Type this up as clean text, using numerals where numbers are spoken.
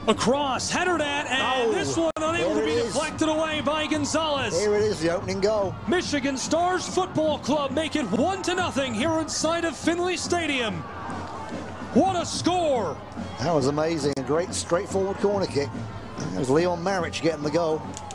Across, headered at, and this one unable to be deflected away by Gonzalez. Here it is, the opening goal. Michigan Stars Football Club make it 1-0 here inside of Finley Stadium. What a score! That was amazing. A great straightforward corner kick. That was Leon Marich getting the goal.